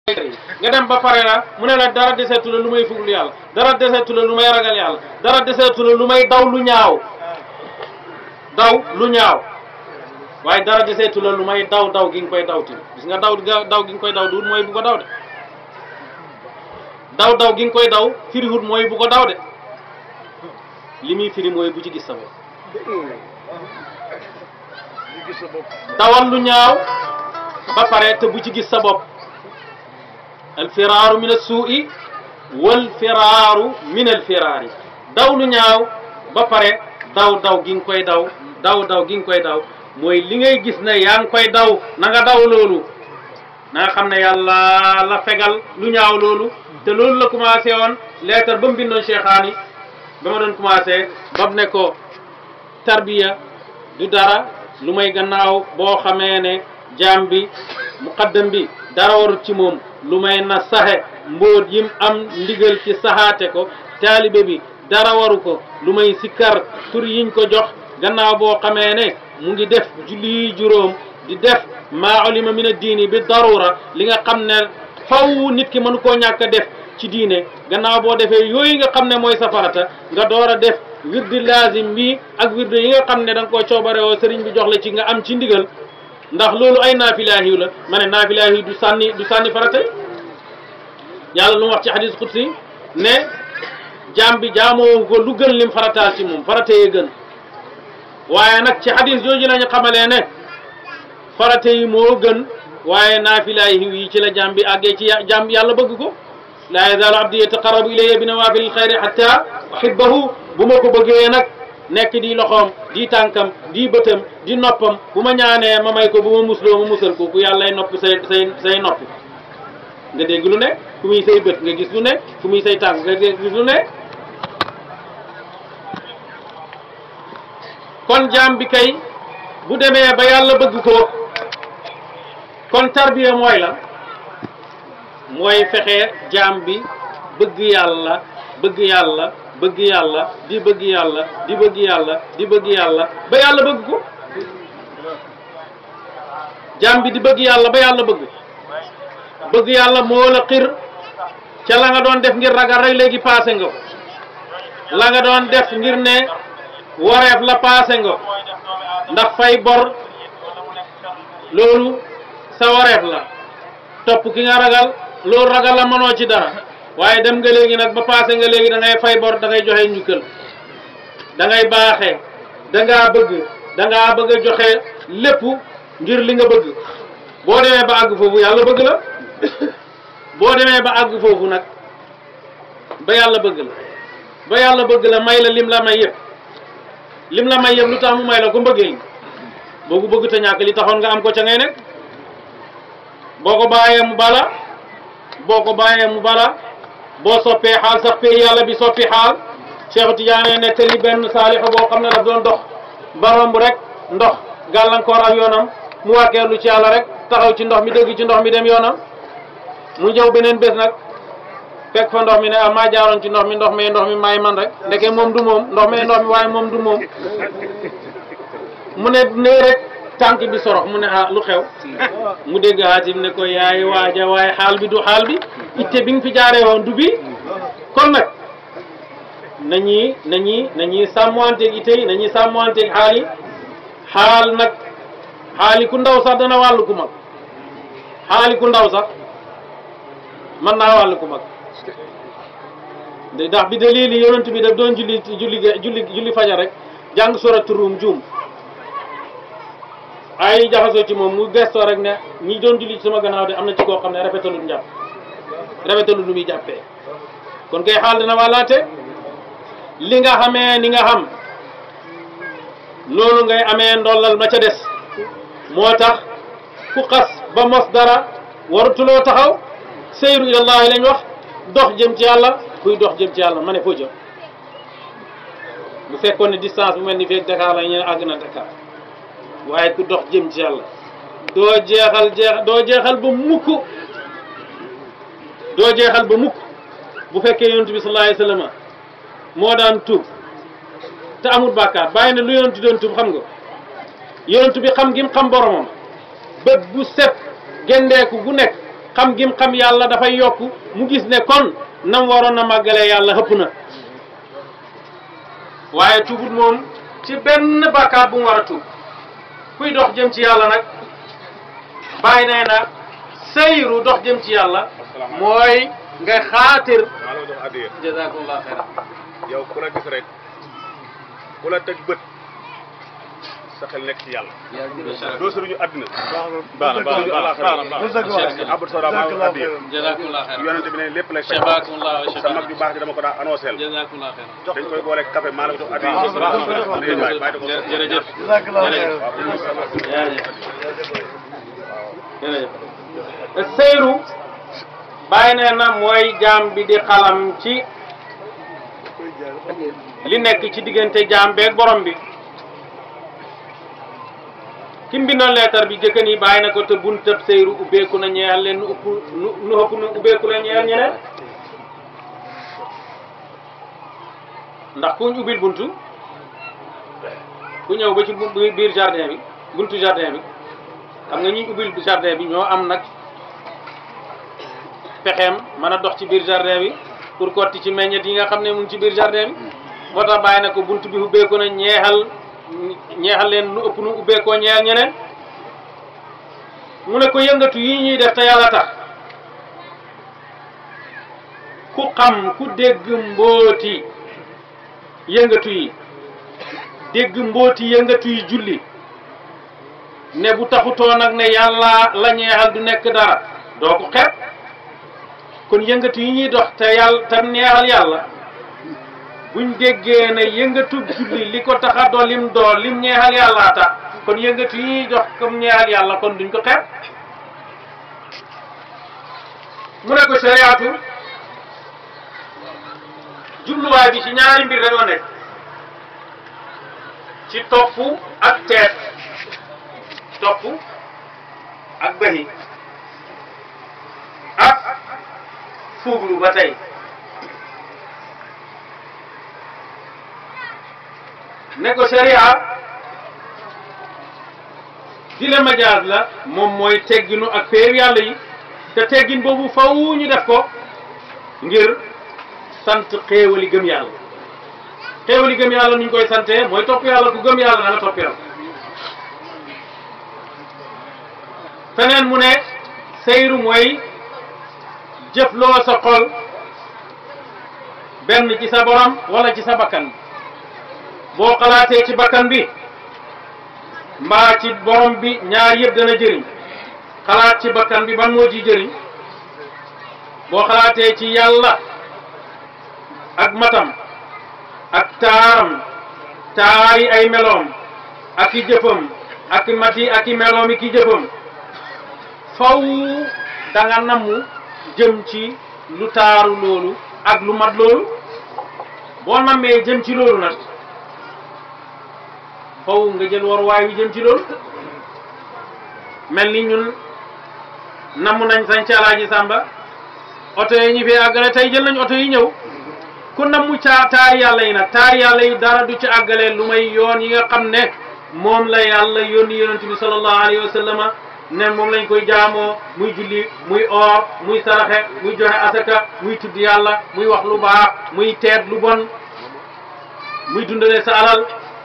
nga dem ba pare la mu ne la dara deseetu la lu may fuglu yàlla dara deseetu la lu may ragal yàlla dara deseetu la lu may daw lu ñaaw waaye dara deseetu la lu may daw gi nga koy daw ti gis nga daw gi nga koy daw duut mooy bu ko daw de daw gi nga koy daw firiwut mooy bu ko daw de li muy firi mooy bu ci gis sa bopp dawal lu ñaaw ba pare te bu ci gis sa bopp al firaaru min as-suu'i wal firaaru min al firaari daw lu ñaaw ba pare daw gi nga koy daw gi nga koy daw mooy li ngay gis ne yaa ngi koy daw na nga daw loolu na nga xam ne yàlla la fegal lu ñaaw loolu te loolu la commencé woon lettre ba mu bindoon Cheikhaani ba ma doon commencé ba mu ne ko tarbiya du dara lu may gannaaw boo xamee ne jaam bi muqaddam bi dara warut ci moom lu may na saxe mbóot yim am ndigal ci saxaate ko taalibe bi dara waru ko lu may sikkar tur yiñ ko jox gannaaw boo xamee ne mu ngi def julli juróom di def maa ulima min ad-diini bi darura li nga xam ne faw nit ki mënu koo ñàkk a def ci diine gannaaw boo defee yooyu nga xam ne mooy safarata nga door a def wirdi lazim bi ak wirdi yi nga xam ne da nga koo coobarewoo sëriñ bi jox la ci nga am ci ndigal ndax loolu ay naafilaahi la ma ne naafilaahi du sànni farata yàlla lu mu wax ci hadis qudsi ne jaam bi jaamoo ko lu gën lim farataal ci moom farata yee gën waaye nag ci hadis jooju lañu xamalee ne farata yi moo gën waaye naafilaahi yi ci la jaam bi àggee ci jaam yàlla bëgg ko laa yazaalu abdi yataqarrabu ilayya bi nawaafilil xayri hatta uhibbahu bu ma ko bëggee nag nekk di loxoom di tànkam di bëtam di noppam bu ma ñaanee ma may ko bu ma musloo ma musal ko ku yàllay noppi say noppi nga dégg lu ne fu muy say bët nga gis lu ne fu muy say tànk nga gis lu ne kon jaam bi kay bu demee ba yàlla bëgg ko kon tarbiya mooy la mooy fexe jaam bi bëgg yàlla di bëgg yàlla di bëgg yàlla ba yàlla bëgg ko jaam bi di bëgg yàlla ba yàlla bëgg yàlla moo la xir ca la nga doon def ngir ragal rek léegi passé nga ko la nga doon def ngir ne wareef la passé nga ndax fay bor loolu sa wareef la topp ki nga ragal loolu ragal la mënoo ci dara waaye dem nga léegi nag ba passé nga léegi da ngay fay bor da ngay joxe njukkal da ngay baaxee da ngaa bëgg a joxe lépp ngir li nga bëgg boo demee ba àgg foofu yàlla bëgg la boo demee ba àgg foofu nag ba yàlla bëgg la may la lim la may yëpp lu tax mu may la ko mbëggeel boo ko bëgg te ñàkk li taxoon nga am ko ca ngay nekk boo ko bàyyee mu bala boo soppee xaal sax pay yàlla bi soppi xaal Cheikh Tidiane nettali benn saalixa boo xam ne daf doon dox ba romb rek ndox gàllankoor ak yoonam mu wàkkeerlu ci yàlla rek taxaw ci ndox mi dëgg ci ndox mi dem yoonam mu ñëw beneen bés nag fekk fa ndox mi ne maa jaaroon ci ndox mi maay man rek ndeke moom du moom ndox mi waaye moom du moom mu ne rek tànk bi sorox mu ne lu xew mu dégg Haatim ne ko yaay waaja waaye xaal bi du xaal bi itte bi nga fi jaaree woon du bi kon nag nañuy sàmmanteeg itte yi nañuy sàmmanteeg xaal yi xaal nag xaali ku ndaw sax dana wàllu ku mag xaali ku ndaw sax mën naa wàllu ku mag ndax bi dalili yonent bi daf doon julli fajar rek jàng suratu Rum juum ay jaxasoo ci moom mu gestoo rek ne ñi doon julli ci sama gannaaw de am na ci koo xam ne rafetalut njàpp rafetalut lu muy jàppee kon kay xaal dina wàllaate li nga xamee ni nga xam noonu ngay amee ndollal ma ca des moo tax ku xas ba mos dara warutuloo taxaw seyru ilallahi lañ wax dox jëm ci yàlla kuy dox jëm ci yàlla ma ne foo jëm bu fekkoon ne distance bu mel ni feeg Dakar la ñu ne àgg na Dakar waaye ku dox jëm ci yàlla doo jeexal ba mukk bu fekkee yonent bi sallallahu alayhi wasallam moo daan tuub te amul bàkkaar bàyyi ne lu yonent doon tuub xam nga yonent bi xam gim xam boromam bët bu set gendeeku gu nekk xam gim xam yàlla dafay yokk mu gis ne kon nam waroon a màggalee yàlla xëpp na waaye tuubut moom ci benn bàkkaar bu mu war a tuub kuy dox jëm ci yàlla nag bàyyi nee na sayru dox jëm ci yàlla mooy nga xaatir jazakumullah xayran yow ku la gis rek ku la teg bët sa xel nekk ci yàlla doo sëriñu àddina baax na abdou sora maa ngi addiya jazakumullah xayran yonente bi ne lépp lay fay sa mag ju baax ji dama ko daa annoncé jazakumullah xayran dañ koy boole café maa la ko jox addiya jërëjëf jërëjëf seyru bàyyi nee na mooy jaam bi di xalam ci li nekk ci diggante jaam beeg borom bi ki mbindoon leetar bi jëkkan yi bàyyi na ko te buntab seyru ubbeeku na ñeexal leen nu ëpp nu ubbeeku la ñeexal ñeneen ndax kuñ ubbil buntu ku ñëw ba ci biir jardin bi buntu jardin bi xam nga ñuy ubbil jardin bi ñoo am nag pexeem mën a dox ci biir jardin bi pour kotti ci meññet yi nga xam ne mu ngi ci biir jardin bi moo tax bàyyi na ko buntu bi ubbeeku na ñeexal leen nu ëpp nu ubbeekoo ñeexal ñeneen mu ne ko yëngatu yi ñuy def te yàlla tax ku xam ku dégg mbooti yëngatu yi dégg mbooti yëngatu yi julli ne bu taxutoo nag ne yàlla la ñeexal du nekk dara doo ko xeeb kon yëngatu yi ñuy dox te yàlla te neexal yàlla buñ déggee ne yëngatu julli li ko tax a doo lim ñeexal yàllaa tax kon yëngatu yi ñuy dox comme ñeexal yàlla kon duñ ko xeeb mu ne ko sariyaatu jubluwaay bi ci ñaari mbir rek la nekk ci topp ak teet topp ak bëhi ak fuuglu ba tey ne ko sharia di la majaaz la moom mooy tegginu ak péew yàlla yi te teggin boobu faw ñu def ko ngir sant xéewali gëm yàlla xéewali gëm yàlla nuñ koy sante mooy topp yàlla ku gëm yàlla da nga topp yàlla feneen mu ne seyru mooy jëfloo sa xol benn ci sa borom wala ci sa bakkan boo xalaatee ci bakkan bi mbaa ci borom bi ñaar yëpp dana jëriñ xalaat ci bakkan bi ban moo ci jëriñ boo xalaatee ci yàlla ak matam ak taaram taari ay meloom ak i jëfam ak mati ak i meloom i ki jëfam faw danga namu jëm ci lu taaru loolu ak lu mat loolu boo nammee jëm ci loolu nag faw nga jël waruwaay wi jëm ci loolu mel ni ñun namm nañ sañ ci Alaaji Sàmba oto yi ñu fi àggale tey jël nañ oto yi ñëw ku namm taari yàlla yi nag taari yàlla yi dara du ci àggale lu may yoon yi nga xam ne moom la yàlla yónni yonent bi sallallahu alayhi wa sallama ne moom lañ koy jaamoo muy julli muy oor muy saraxe muy joxe asaka muy tudd yàlla muy wax lu baax muy teet lu bon muy dundale sa alal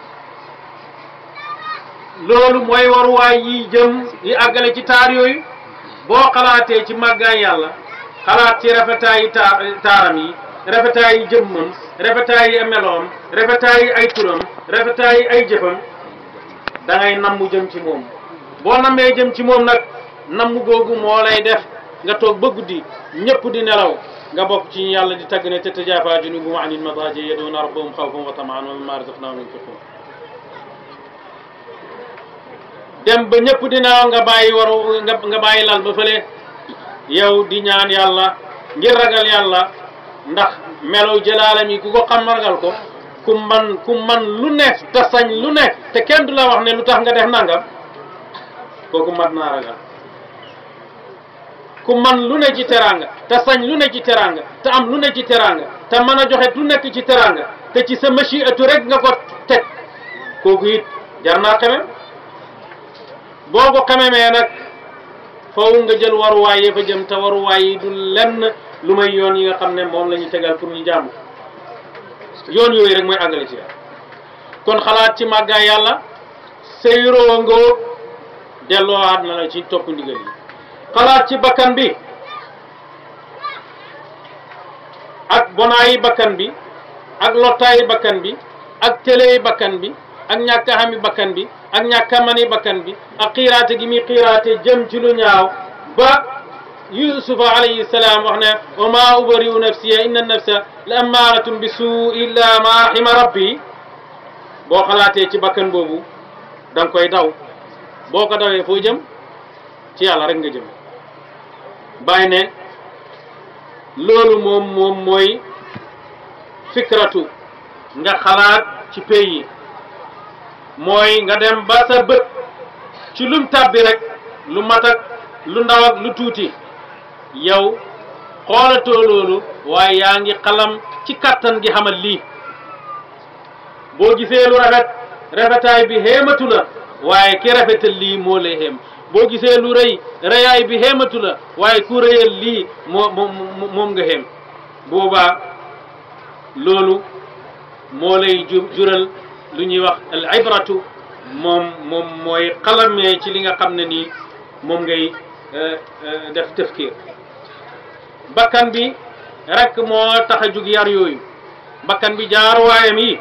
loolu mooy waruwaay yi jëm yi àggale ci taar yooyu boo xalaatee ci màggaay yàlla xalaat ci rafetaayi taaram yi rafetaayi jëmmam rafetaayi meloom rafetaayi ay turam rafetaayi ay jëfam da ngay nammu jëm ci moom boo nammee jëm ci moom nag namm googu moo lay def nga toog ba guddi ñëpp di nelaw nga bokk ci yàlla di tagg ne tatajaafa junubuhum anil madaaji yad'uuna rabbahum xawfan wa tamaan wa mimmaa razaqnaahum yunfiquun dem ba ñëpp di nelaw nga bàyyi nga bàyyi lal ba fële yow di ñaan yàlla ngir ragal yàlla ndax melow jëlaalam yi ku ko xam ragal ko ku man lu nekk te sañ lu nekk te kenn du la wax ne lu tax nga def nangam kooku mat naa ragal ku man lu ne ci teraanga te sañ lu ne ci teraanga te am lu ne ci teraanga te mën a joxe lu nekk ci teraanga te ci sa machiatu rek nga ko teg kooku it jar naa xemem boo ko xememee nag faw nga jël waruwaay ya fa jëm te waruwaay yi du lenn lu may yoon yi nga xam ne moom la ñu tegal pour ñu jaamu yoon yooyu rek mooy àggale ci yàlla kon xalaat ci màggaay yàlla séyroo ngoo delloowaat na la ci topp ndigal yi xalaat ci bakkan bi ak bonaayi bakkan bi ak lottaayi bakkan bi ak téléyi bakkan bi ak ñàkk a xami bakkan bi ak ñàkk a mani bakkan bi ak xiiraate gi muy xiiraate jëm ci lu ñaaw ba yusufa alayhi salaam wax ne wa ma ubari'u nafsiya inna nafsa la ammaaratun bi suu illa ma rahima rabbi boo xalaatee ci bakkan boobu da nga koy daw boo ko dawee foo jëm ci yàlla rek nga jëm bàyyi ne loolu moom mooy fikratu nga xalaat ci pays yi mooy nga dem ba sa bët ci lum tàbbi rek lu mat ak lu ndaw ak lu tuuti yow xoolatoo loolu waaye yaa ngi xalam ci kattan gi xamal lii boo gisee lu rafet rafetaay bi xéematu la waaye ki rafetal lii moo lay xéem boo gisee lu rëy rëyaay bi xéematu la waaye ku rëyal lii moom nga xéem boobaa loolu moo lay jural lu ñuy wax al ibratu moom mooy xalamee ci li nga xam ne nii moom ngay def tafkir bakkan bi rek moo tax a jug yar yooyu bakkan bi jaaruwaayam yi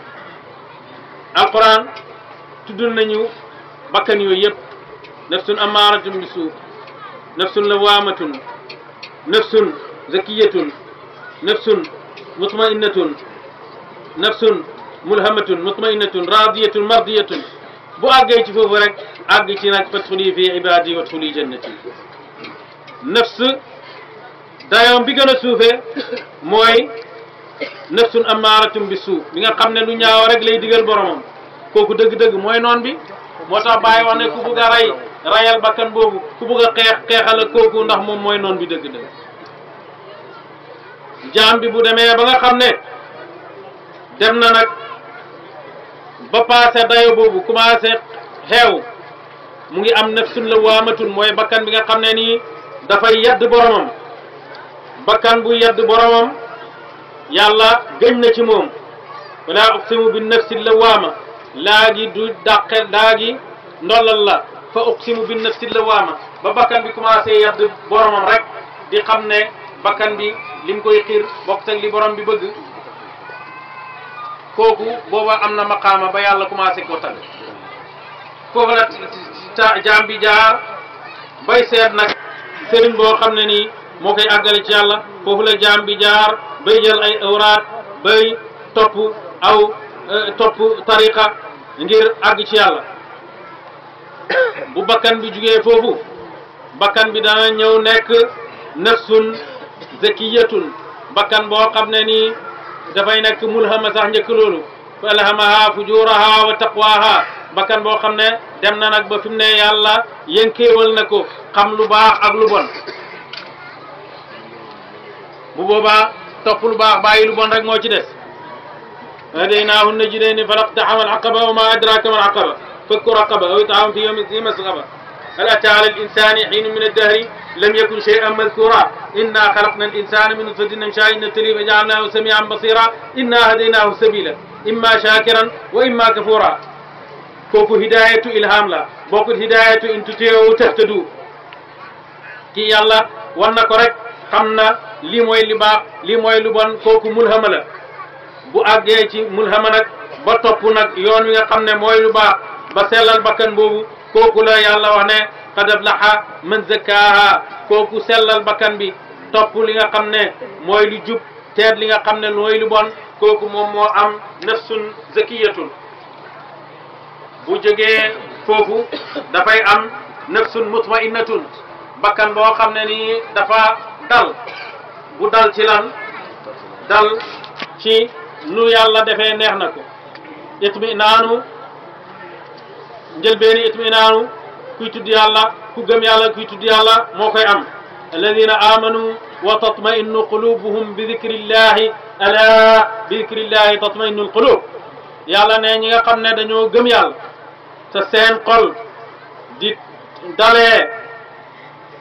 alquran tuddul nañu bakkan yooyu yëpp nafsun amaaratun bi suu nafsun lawaamatun nafsun zakiyatun nafsun mutmainnatun nafsun mulhamatun mutmainnatun radiyatun mardiyatun bu àggee ci foofu rek àgg ci nag fadxuli fi ibadi wadxuli jannati nafs dayoom bi gën a suufee mooy nafsun amaaratun bi suu bi nga xam ne lu ñaaw rek lay digal boromam kooku dëgg-dëgg mooy noon bi moo tax bàyyi wax ne ku bugg a rayal bakkan boobu ku bugg a xeexal ak kooku ndax moom mooy noon bi dëgg-dëgg jaam bi bu demee ba nga xam ne dem na nag ba passé dayo boobu commencé xeew mu ngi am nafsun lawaamatun mooy bakkan bi nga xam ne nii dafay yedd boromam bakkan bu yedd boromam yàlla gëñ na ci moom wala uqsimu bi nafsi lawaama laa gi du dàqe laa gi ndollal la fa uqsimu bi nafsi lawaama ba bakkan bi commencé yedd boromam rek di xam ne bakkan bi lim koy xiir bokk ak li borom bi bëgg kooku booba am na maqaama ba yàlla commencé koo tagg foofu la jaam bi jaar bay seet nag sëriñ boo xam ne nii moo koy àggale ci yàlla foofu la jaam bi jaar bay jël ay awraat bay topp tariqa ngir àgg ci yàlla bu bakkan bi jugee foofu bakkan bi dana ñëw nekk nafsun zakiyatun bakkan boo xam ne nii dafay nekk mulhama sax njëkk loolu fa alhamaha fujuraha wa taqwaha bakkan boo xam ne dem na nag ba fi mu ne yàlla yënkeewal na ko xam lu baax ak lu bon bu boobaa topp lu baax bàyyi lu bon rek moo ci des hadaynaahu najdayni falaqtaxama alaqaba wa ma adraka ma alaqaba fakku raqaba aw it'aamun fi yawmin zi masghaba hal ataa ala al-insani hiinun min ad-dahri lam yakun shay'an madhkura inna xalaqna al-insana min nutfatin amshajin nabtalihi faja'alnahu sami'an basira inna hadaynaahu sabila imma shakiran wa imma kafura kooku hidayatu ilham la bokkut hidayatu in tuti'u tahtadu ki yàlla war na ko rek xam na lii mooy li baax lii mooy lu bon kooku mulhama la bu àggee ci mulhama nag ba topp nag yoon wi nga xam ne mooy lu baax ba sellal bakkan boobu kooku la yàlla wax ne qad aflaha man zakkaaha kooku sellal bakkan bi topp li nga xam ne mooy lu jub teet li nga xam ne mooy lu bon kooku moom moo am nafsun zakiyatun bu jógee foofu dafay am nafsun mutmainnatun bakkan boo xam ne nii dafa dal bu dal ci lan dal ci nu yàlla defee neex na ko itminaanu njëlbeeni itminaanu kuy tudd yàlla ku gëm yàlla kuy tudd yàlla moo koy am alladina amanu wa tatmainnu qulubuhum bi dikrillahi ala bi dikrillahi tatmainnu alqulub yàlla ne ñi nga xam ne dañoo gëm yàlla te seen xol di dalee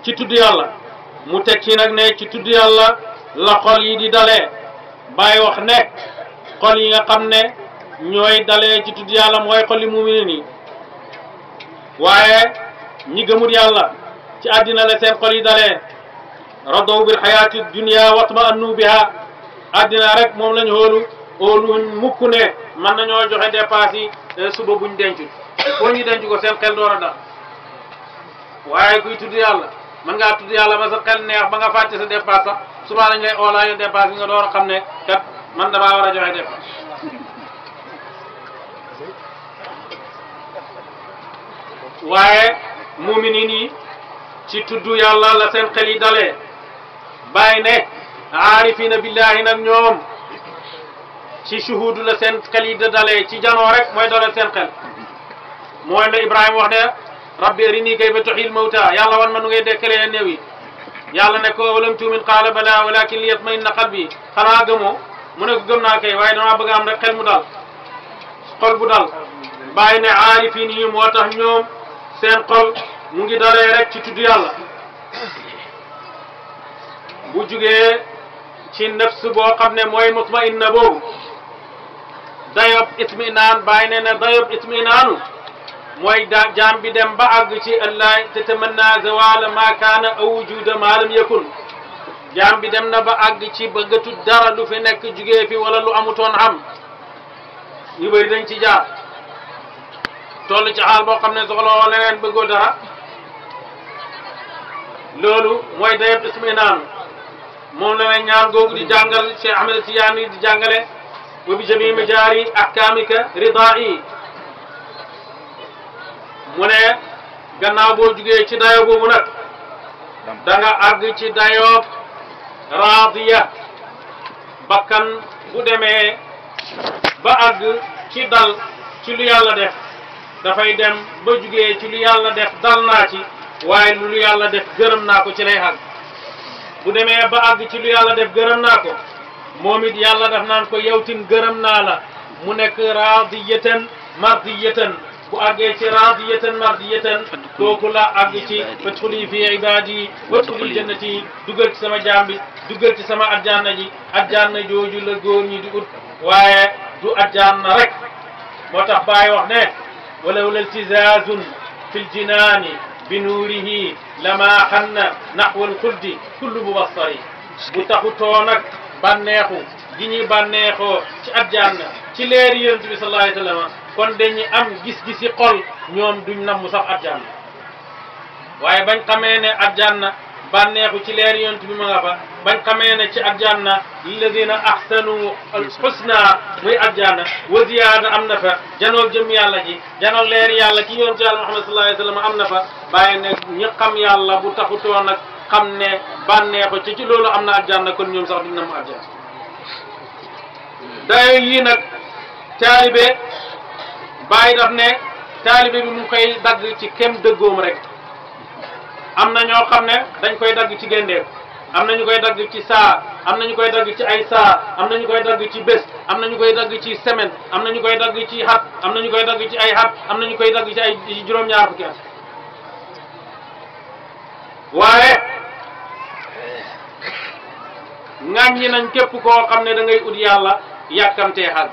ci tudd yàlla mu teg ci nag ne ci tudd yàlla la xol yi di dalee bàyyi wax ne xol yi nga xam ne ñooy dalee ci tudd yàlla mooy xol yi muminin yi waaye ñi gëmul yàlla ci àddina la seen xol yi dalee radaw bil xayaati dunia watma annu biha àddina rek moom lañu óoluñ mukk ne mën nañoo joxe dépasse yi suba buñ dencut foo ñu denc ko seen xel door a dal waaye kuy tudd yàlla mën ngaa tudd yàlla ba sa xel neex ba nga fàtte sa dépasse sax suba lañ lay oolaa yo dépasse bi nga door a xam ne kat man damaa war a joxe dépasse waaye muminin yi ci tudd yàlla la seen xel yi dalee bàyyi ne aarifina billahi nag ñoom ci shuhudu la seen xel yi da dalee ci janoo rek mooy dalal seen xel mooy la Ibrahima wax ne rabbi arini kayfa tuhyil mawta yàlla wan ma nu ngay dekkalee néew yi yàlla ne ko walam tuumin qaala bala walakin li yatma'inna qalbi xanaa gëmoo mu ne ko gëm naa kay waaye damaa bëgg am rek xel mu dal xol bu dal bàyyi ne aarifin yi moo tax ñoom seen xol mu ngi dalee rek ci tudd yàlla bu jugee ci nafs boo xam ne mooy mutmainna boobu dayob itminaan bàyyi ne ne dayob itminaanu mooy jaam bi dem ba àgg ci allah tatamanna zawala ma kaana aw wujuda ma lam yakun jaam bi dem na ba àgg ci bëggatu dara lu fi nekk jugee fi wala lu amutoon xam ñu bëri dañ ci jaar toll ci xaal boo xam ne soxla leneen bëggoo dara loolu mooy dayob itminaanu moom la ne ñaan googu di jàngal Cheikh Ahmed Tidiane di jàngale wa bi jami majaari ahkamika ridaa'i mu ne gannaaw boo jugee ci dayo boobu nag da nga àgg ci dayoob raadiya bakkan bu demee ba àgg ci dal ci lu yàlla def dafay dem ba jugee ci lu yàlla def dal naa ci waaye lu yàlla def gërëm naa ko ci lay àgg bu demee ba àgg ci lu yàlla def gërëm naa ko moom it yàlla def naan ko yow tin gërëm naa la mu nekk raadiyatan mardiyatan bu àggee ci raadiyatan mardiyatan kooku la àgg ci fadxuli fi ibadi wadxuli jannati dugal ci sama jaam bi dugal ci sama aljanna ji aljanna jooju la góor ñi di ut waaye du aljanna rek moo tax Baay wax ne walaw la iltizazun fi ljinaani bi nuurihi lama xanna naxwa alxuldi kullu mubassari bu taxutoo nag bànneexu gi ñuy bànneexoo ci aljanna ci leeri yonent bi sallallahu alayhi wa sallam kon dañuy am gis-gisi xol ñoom duñ namm sax aljanna waaye bañ xamee ne aljanna bànneexu ci leeri yonent bi ma nga fa bañ xamee ne ci aljanna lilladina ahsanu alxusna muy aljanna wa ziyaada am na fa janoog jëm yàlla ji janoog leeri yàlla ci yonent yàlla Muhammad sallallahu alayhi wa sallam am na fa bàyyi ne ñi xam yàlla bu taxutoo nag xam ne bànneexu ci loolu am na aljanna kon ñoom sax duñ namm aljanna dayo yii nag taalibe Baay daf ne taalibe bi mu koy dagg ci kem dëggoom rek am na ñoo xam ne dañ koy dagg ci géndeem am na ñu koy dagg ci saa am na ñu koy dagg ci ay saa am na ñu koy dagg ci bés am na ñu koy dagg ci semaine am na ñu koy dagg ci xat am na ñu koy dagg ci ay xat am na ñu koy dagg ci ay juróom-ñaar fukki at waaye ŋàññi nañ képp koo xam ne da ngay ut yàlla yàkkamtee xal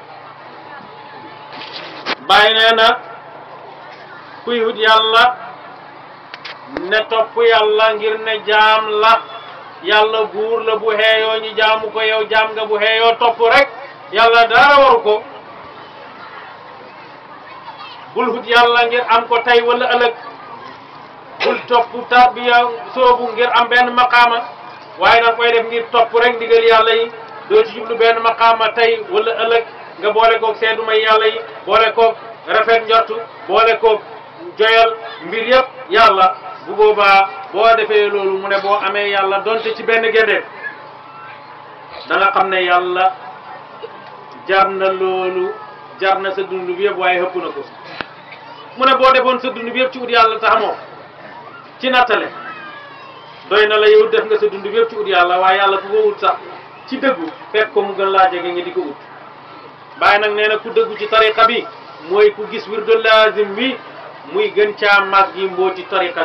Baay nee na kuy ut yàlla ne topp yàlla ngir ne jaam la yàlla buur la bu xeeyoo ñi jaamu ko yow jaam nga bu xeeyoo topp rek yàlla dara waru ko bul ut yàlla ngir am ko tey wala ëllëg bul topp tarbiya soobu ngir am benn maqaama waaye danga koy def ngir topp rek ndigal yàlla yi doo ci jublu benn maqaama tey wala ëllëg nga boole koog seedu may yàlla yi boole koog rafet njortu boole koog joyal mbir yëpp yàlla bu boobaa boo defee loolu mu ne boo amee yàlla donte ci benn génde da nga xam ne yàlla jar na loolu jar na sa dund bi yëpp waaye xëpp na ko mu ne boo defoon sa dund bi yëpp ci ut yàlla te xamoo ci nattale doy na la yow def nga sa dund bi yëpp ci ut yàlla waaye yàlla ku ko wut sax ci dëggu fekk ko mu gën laa jege nga di ko ut Baay nag nee na ku dëggu ci tariqa bi mooy ku gis wirdu lazim bi muy gën caa màgg yi mbooti tariqa bi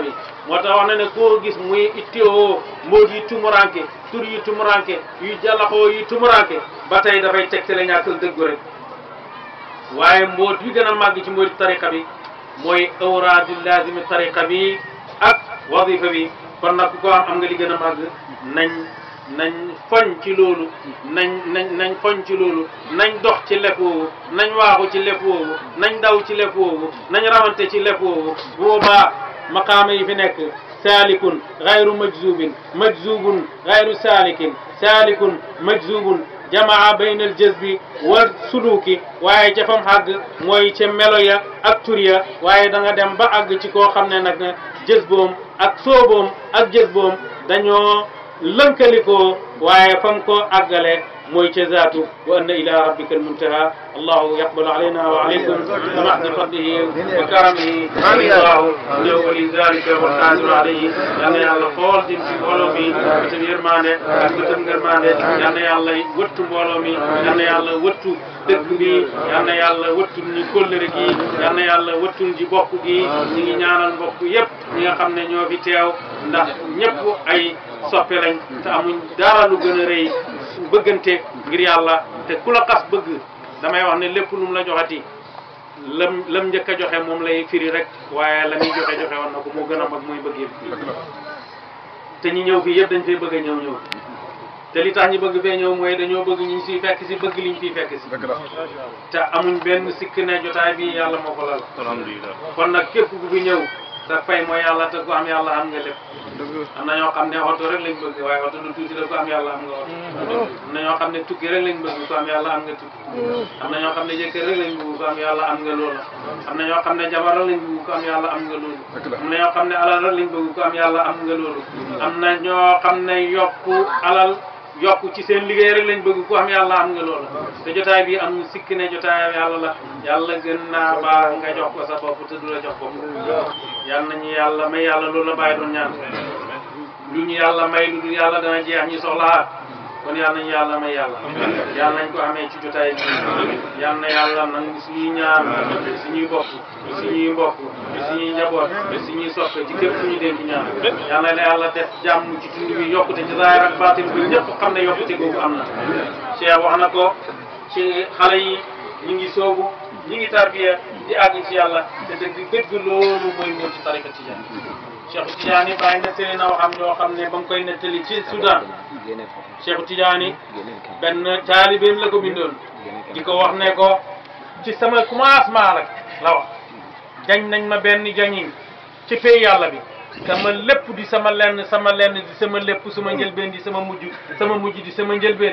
moo tax wax na ne koo gis muy itteewoo mbóot yi tumuranke tur yi tumuranke yu jalaxoo yi tumuranke ba tey dafay tegtale ñàkkal dëggu rek waaye mbóot yi gën a màgg ci mbóoti tariqa bi mooy awraadu lazimi tariqa bi ak wadifa bi kon nag ku ko am nga li gën a màgg nañ foñ ci loolu nañ foñ ci loolu nañ dox ci lepp woowu nañ waaxu ci lepp woowu nañ daw ci lepp woowu nañ rawante ci lepp woowu bu boobaa maqaama yi fi nekk salikun gayru majzubin majzubun gayru salikin salikun majzubun jamaa bayna al jazbi wa suluki waaye ca fam àgg mooy ca melo ya ak tur ya waaye da nga dem ba àgg ci koo xam ne nag jazboom ak sooboom ak jazboom dañoo lënkalikoo waaye fam ko àggale mooy ca zaatu wa anna ila rabbika almuntaha allahu yaqbalu alayna wa alaykum bi mahdi fadlihi wa karamihi allahu ñëw wali zalika wa qadiru alayhi yal na yàlla xool dim ci mbooloo mi bëtam yërmande ak bëtam ngërmande yal na yàlla wëttu mbooloo mi yal na yàlla wëttu dëkk bi yal na yàlla wëttul ñu kóllëre gi yal na yàlla wëttul ji bokk gi ñi ngi ñaanal mbokk yépp ñi nga xam ne ñoo fi teew ndax ñëpp ay soppe lañ te amuñ dara lu gën a rëy bëggante ngir yàlla te ku la xas bëgg damay wax ne lépp lu mu la joxati lam njëkk a joxe moom lay firi rek waaye la muy joxe woon na ko moo gën a mag muy bëgg yëpp te ñi ñëw fii yëpp dañ fay bëgg a ñëw te li tax ñi bëgg fee ñëw mooy dañoo bëgg ñu siy fekk si bëgg liñ fiy fekk si te amuñ benn sikk ne jotaay bi yàlla moo ko lal alhamdulillah kon nag képp ku fi ñëw sa fay mooy yàlla te ku am yàlla am nga lépp am na ñoo xam ne oto rek lañ bëgg waaye oto du tuuti la ku am yàlla am nga oto am na ñoo xam ne tukki rek lañ bëgg ku am yàlla am nga tukki am na ñoo xam ne jëkkër rek lañ bëgg ku am yàlla am nga loolu am na ñoo xam ne jabar rek lañ bëgg ku am yàlla am nga loolu am na ñoo xam ne alal rek lañ bëgg ku am yàlla am nga loolu am na ñoo xam ne yokku alal yokku ci seen liggéey rek lañ bëgg ku am yàlla am nga loolu te jotaay bi am sikk ne jotaay yàlla la yàlla gën naa baax nga jox ko sa bopp te du la jox bopp yal nañu yàlla may yàlla loolu la bàyyi doon ñaan lu ñu yàlla may lu dul yàlla dana jeex ñu soxlaat kon yal nañu yàlla may yàlla yal nañ ko amee ci jotaay bi yal na yàlla nangu suñuy ñaan suñuy bopp suñuy mbokk suñuy njaboot suñuy soppe ci képp suñu dénk ñaan yal na yàlla def jàmm ci tund bi yokkute ci zaahir ak baatin bi ñëpp xam ne yokkute googu am na Cheikh wax na ko ci xale yi ñi ngi soobu ñi ngi tarbiya di àgg ci yàlla te dëgg loolu mooy ñëw ci tariqa Tijaan Cheikh Tidiane bàyyi nettali na waxam yoo xam ne ba mu koy nettali ci Soudan Cheikh Tidiane benn taalibeem la ko bindoon di ko wax ne ko ci sama commencement rek la wax jañ nañ ma benn jañin ci pay yàlla bi sama lépp di sama lenn di sama lépp sama njëlbeen di sama mujj di sama njëlbeen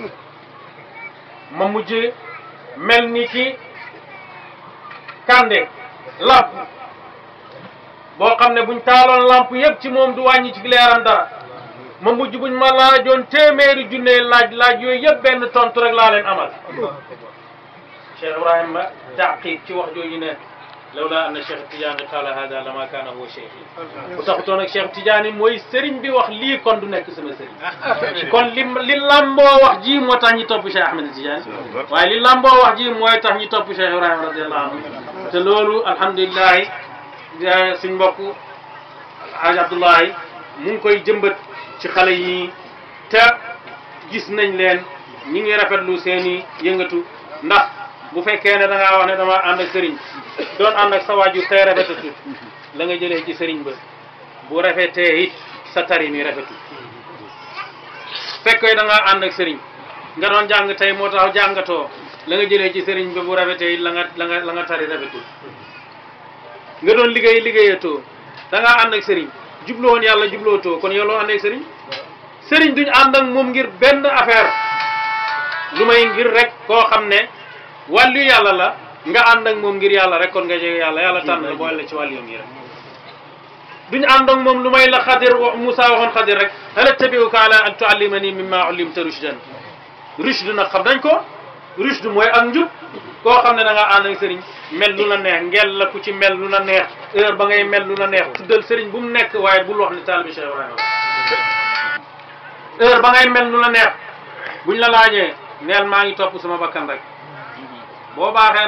ma mujj mel ni ki kande lamp boo xam ne buñ taaloon lamp yëpp ci moom du wàññi ci leeram dara ma mujj buñ ma laajoon téeméeri junne laaj yooyu yëpp benn tontu rek laa leen amal Cheikh Ibrahima taqib ci wax jooju ne lawla anna Cheikh Tidiane qala hada lama kaana huwa cheikhi bu taxutoon ak Cheikh Tidiane mooy sëriñ bi wax lii kon du nekk sama sëriñ kon li lamboo wax ji moo tax ñi topp Cheikh Ahmed Tidiane waaye li lamboo wax ji mooy tax ñi topp Cheikh Ibrahima radiallahu anhu te loolu alhamdulilahi suñ mbokk Alhaji Abdoulaye mu ngi koy jëmbat ci xale yi te gis nañ leen ñi ngi rafetlu seen i yëngatu ndax bu fekkee ne da ngaa wax ne dama ànd ak sëriñ doon ànd ak sa waajur tey rafetatu la nga jëlee ci sëriñ ba bu rafetee it sa tari mi rafetu fekkee da ngaa ànd ak sëriñ nga doon jàng tey moo tax jàngatoo la nga jëlee ci sëriñ ba bu rafetee it la nga tari rafetu nga doon liggéeyatoo da ngaa ànd ak sëriñ jubloo woon yàlla jublootoo kon yow loo ànd ak sëriñ duñ ànd ak moom ngir benn affaire lu may ngir rek koo xam ne wàllu yàlla la nga ànd ak moom ngir yàlla rek kon nga jege yàlla tànn la boole la ci wàllu yoom yi rek duñ ànd ak moom lu may la Xadir Moussa waxoon Xadir rek hal attabi'uka ala an tuallimani mimma ullimta rushdan rushd nag xam nañ ko rushd mooy ak njub koo xam ne da nga ànd ak sëriñ mel lu la neex ngel la ku ci mel lu la neex heure ba ngay mel lu la neex tuddal sëriñ bu mu nekk waaye bul wax ne taalibe Cheikh Ibrahima heure ba ngay mel lu la neex buñ la laajee neel maa ngi topp sama bakkan rek boo baaxee